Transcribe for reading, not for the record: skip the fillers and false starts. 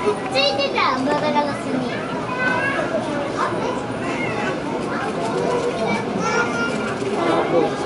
くっついてた窓ガラスに。 あ、そうです。